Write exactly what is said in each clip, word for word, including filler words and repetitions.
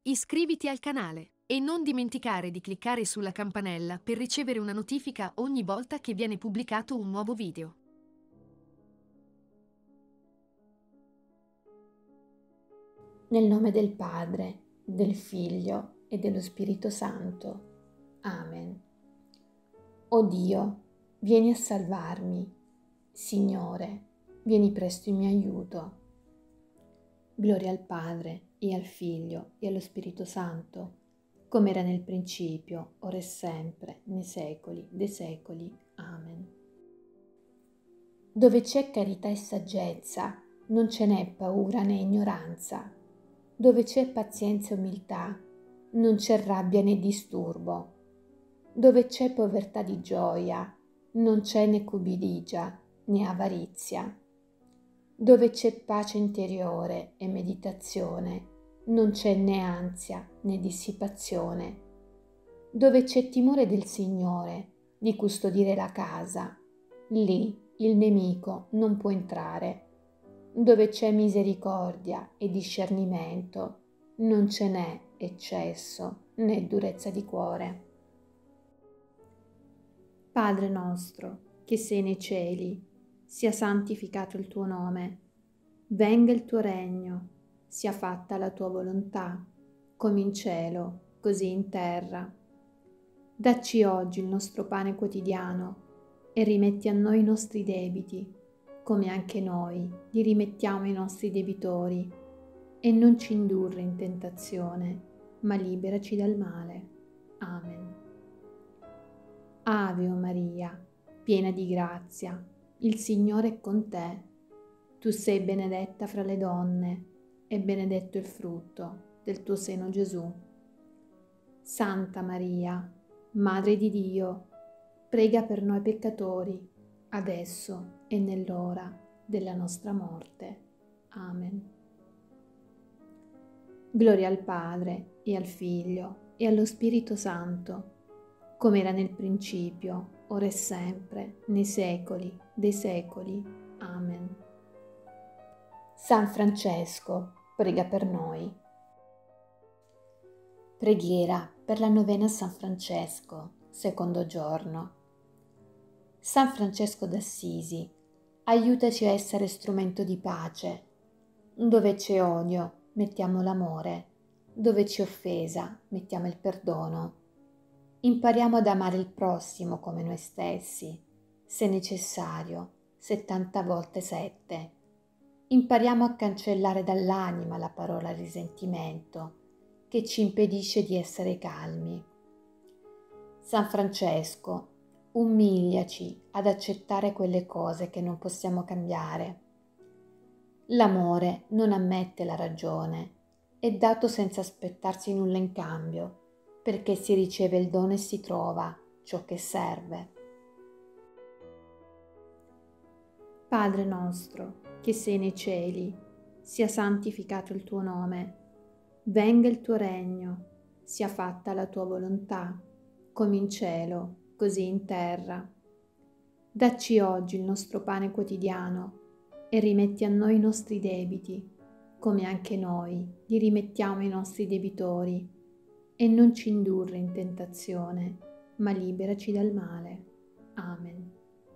iscriviti al canale e non dimenticare di cliccare sulla campanella per ricevere una notifica ogni volta che viene pubblicato un nuovo video. Nel nome del Padre, del Figlio e dello Spirito Santo. Amen. O Dio, vieni a salvarmi. Signore, vieni presto in mio aiuto. Gloria al Padre, e al Figlio, e allo Spirito Santo, come era nel principio, ora e sempre, nei secoli dei secoli. Amen. Dove c'è carità e saggezza, non ce n'è paura né ignoranza. Dove c'è pazienza e umiltà, non c'è rabbia né disturbo. Dove c'è povertà di gioia, non c'è né cupidigia né avarizia. Dove c'è pace interiore e meditazione, non c'è né ansia né dissipazione. Dove c'è timore del Signore, di custodire la casa, lì il nemico non può entrare. Dove c'è misericordia e discernimento, non ce n'è eccesso né durezza di cuore. Padre nostro, che sei nei cieli, sia santificato il tuo nome. Venga il tuo regno, sia fatta la tua volontà, come in cielo, così in terra. Dacci oggi il nostro pane quotidiano e rimetti a noi i nostri debiti, come anche noi li rimettiamo ai nostri debitori, e non ci indurre in tentazione, ma liberaci dal male. Amen. Ave Maria, piena di grazia, il Signore è con te. Tu sei benedetta fra le donne, e benedetto il frutto del tuo seno Gesù. Santa Maria, Madre di Dio, prega per noi peccatori, adesso e nell'ora della nostra morte. Amen. Gloria al Padre, e al Figlio, e allo Spirito Santo, come era nel principio, ora e sempre, nei secoli dei secoli. Amen. San Francesco, prega per noi. Preghiera per la novena a San Francesco, secondo giorno. San Francesco d'Assisi, aiutaci a essere strumento di pace. Dove c'è odio, mettiamo l'amore. Dove c'è offesa, mettiamo il perdono. Impariamo ad amare il prossimo come noi stessi, se necessario, settanta volte sette. Impariamo a cancellare dall'anima la parola risentimento, che ci impedisce di essere calmi. San Francesco, umiliaci ad accettare quelle cose che non possiamo cambiare. L'amore non ammette la ragione, è dato senza aspettarsi nulla in cambio, perché si riceve il dono e si trova ciò che serve. Padre nostro, che sei nei cieli, sia santificato il tuo nome. Venga il tuo regno, sia fatta la tua volontà, come in cielo, così in terra. Dacci oggi il nostro pane quotidiano e rimetti a noi i nostri debiti, come anche noi li rimettiamo ai nostri debitori, e non ci indurre in tentazione, ma liberaci dal male. Amen.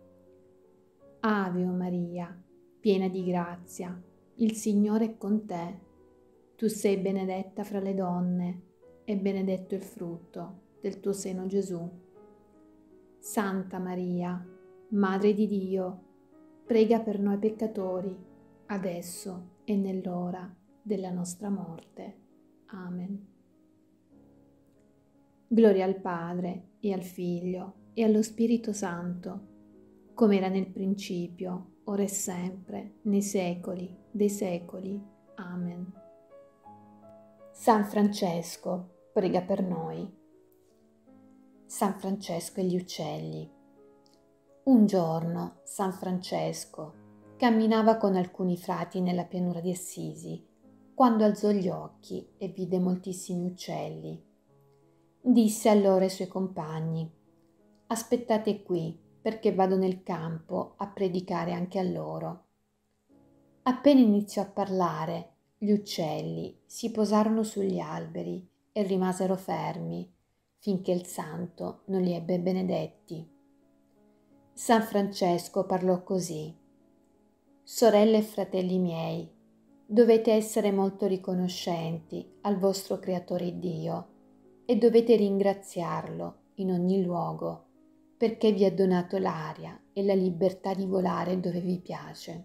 Ave Maria, piena di grazia, il Signore è con te. Tu sei benedetta fra le donne, e benedetto il frutto del tuo seno Gesù. Santa Maria, Madre di Dio, prega per noi peccatori, adesso e nell'ora della nostra morte. Amen. Gloria al Padre, e al Figlio, e allo Spirito Santo, come era nel principio, ora e sempre, nei secoli dei secoli. Amen. San Francesco, prega per noi. San Francesco e gli uccelli. Un giorno San Francesco camminava con alcuni frati nella pianura di Assisi, quando alzò gli occhi e vide moltissimi uccelli. Disse allora ai suoi compagni: «Aspettate qui, perché vado nel campo a predicare anche a loro». Appena iniziò a parlare, gli uccelli si posarono sugli alberi e rimasero fermi finché il santo non li ebbe benedetti. San Francesco parlò così: «Sorelle e fratelli miei, dovete essere molto riconoscenti al vostro Creatore Dio e dovete ringraziarlo in ogni luogo perché vi ha donato l'aria e la libertà di volare dove vi piace.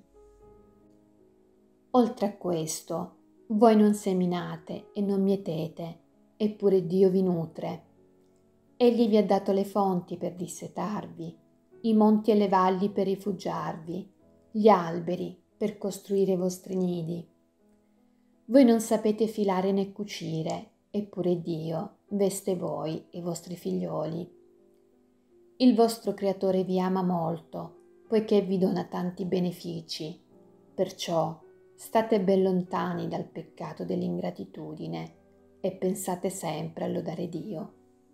Oltre a questo, voi non seminate e non mietete, eppure Dio vi nutre. Egli vi ha dato le fonti per dissetarvi, i monti e le valli per rifugiarvi, gli alberi per costruire i vostri nidi. Voi non sapete filare né cucire, eppure Dio veste voi e i vostri figlioli. Il vostro Creatore vi ama molto, poiché vi dona tanti benefici, perciò state ben lontani dal peccato dell'ingratitudine e pensate sempre a lodare Dio».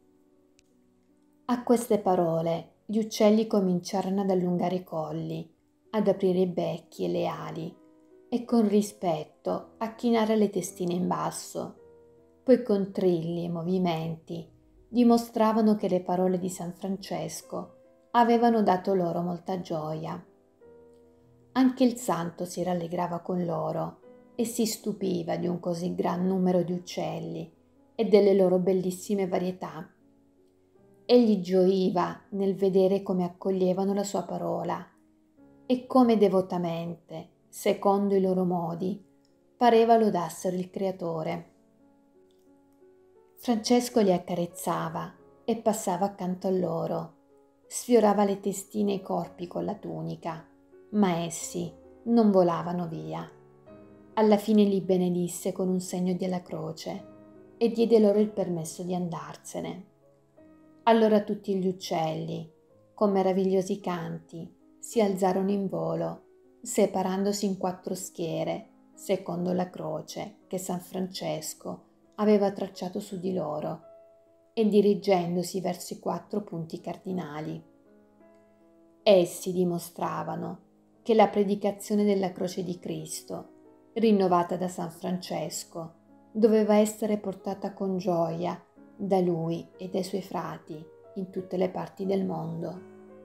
A queste parole gli uccelli cominciarono ad allungare i colli, ad aprire i becchi e le ali e con rispetto a chinare le testine in basso. Poi con trilli e movimenti dimostravano che le parole di San Francesco avevano dato loro molta gioia. Anche il santo si rallegrava con loro e si stupiva di un così gran numero di uccelli e delle loro bellissime varietà. Egli gioiva nel vedere come accoglievano la sua parola e come devotamente, secondo i loro modi, pareva lodassero il Creatore. Francesco li accarezzava e passava accanto a loro, sfiorava le testine e i corpi con la tunica, ma essi non volavano via. Alla fine li benedisse con un segno della croce e diede loro il permesso di andarsene. Allora tutti gli uccelli, con meravigliosi canti, si alzarono in volo, separandosi in quattro schiere, secondo la croce che San Francesco aveva tracciato su di loro, e dirigendosi verso i quattro punti cardinali. Essi dimostravano che la predicazione della croce di Cristo, rinnovata da San Francesco, doveva essere portata con gioia da lui e dai suoi frati in tutte le parti del mondo.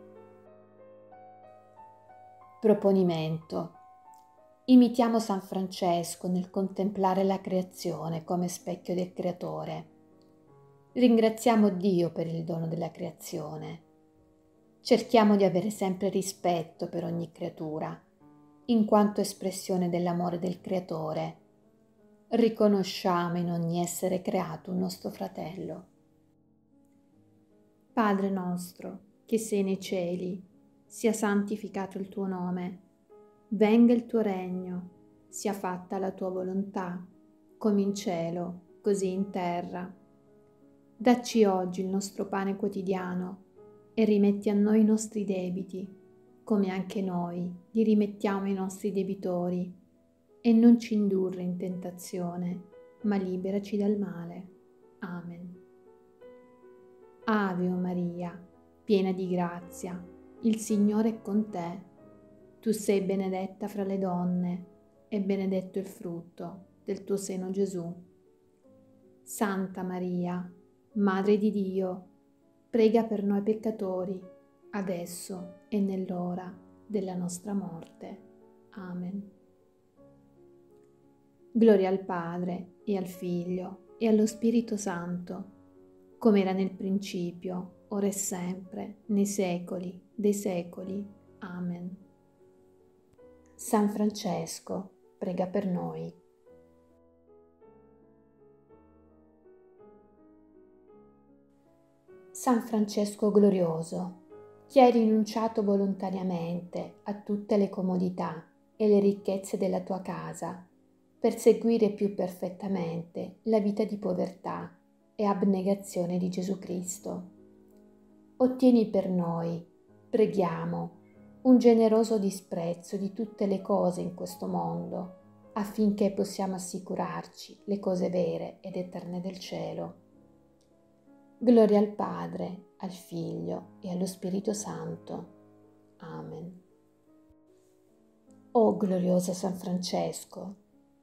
Proponimento. Imitiamo San Francesco nel contemplare la creazione come specchio del Creatore. Ringraziamo Dio per il dono della creazione. Cerchiamo di avere sempre rispetto per ogni creatura, in quanto espressione dell'amore del Creatore. Riconosciamo in ogni essere creato un nostro fratello. Padre nostro, che sei nei cieli, sia santificato il tuo nome. Venga il tuo regno, sia fatta la tua volontà, come in cielo, così in terra. Dacci oggi il nostro pane quotidiano e rimetti a noi i nostri debiti, come anche noi li rimettiamo ai nostri debitori. E non ci indurre in tentazione, ma liberaci dal male. Amen. Ave o Maria, piena di grazia, il Signore è con te. Tu sei benedetta fra le donne, e benedetto il frutto del tuo seno Gesù. Santa Maria, Madre di Dio, prega per noi peccatori, adesso e nell'ora della nostra morte. Amen. Gloria al Padre, e al Figlio, e allo Spirito Santo, come era nel principio, ora e sempre, nei secoli dei secoli. Amen. San Francesco, prega per noi. San Francesco glorioso, che hai rinunciato volontariamente a tutte le comodità e le ricchezze della tua casa per seguire più perfettamente la vita di povertà e abnegazione di Gesù Cristo. Ottieni per noi, preghiamo, un generoso disprezzo di tutte le cose in questo mondo, affinché possiamo assicurarci le cose vere ed eterne del cielo. Gloria al Padre, al Figlio e allo Spirito Santo. Amen. O glorioso San Francesco,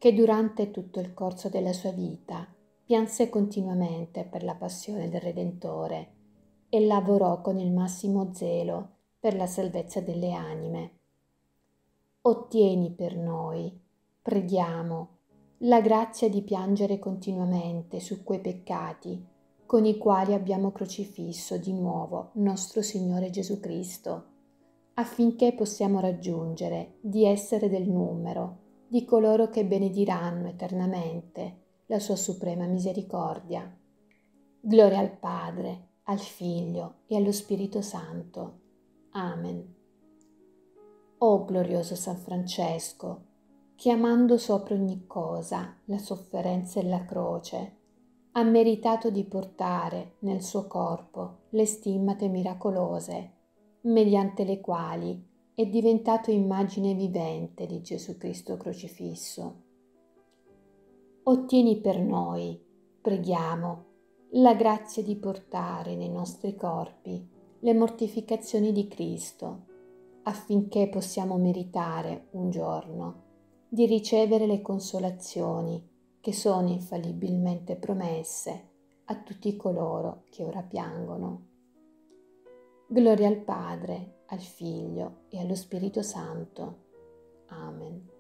che durante tutto il corso della sua vita pianse continuamente per la passione del Redentore e lavorò con il massimo zelo per la salvezza delle anime. Ottieni per noi, preghiamo, la grazia di piangere continuamente su quei peccati con i quali abbiamo crocifisso di nuovo nostro Signore Gesù Cristo, affinché possiamo raggiungere di essere del numero di coloro che benediranno eternamente la sua suprema misericordia. Gloria al Padre, al Figlio e allo Spirito Santo. Amen. O glorioso San Francesco, che amando sopra ogni cosa la sofferenza e la croce, ha meritato di portare nel suo corpo le stimmate miracolose, mediante le quali è diventato immagine vivente di Gesù Cristo crocifisso. Ottieni per noi, preghiamo, la grazia di portare nei nostri corpi le mortificazioni di Cristo, affinché possiamo meritare un giorno di ricevere le consolazioni che sono infallibilmente promesse a tutti coloro che ora piangono. Gloria al Padre, al Figlio e allo Spirito Santo. Amen.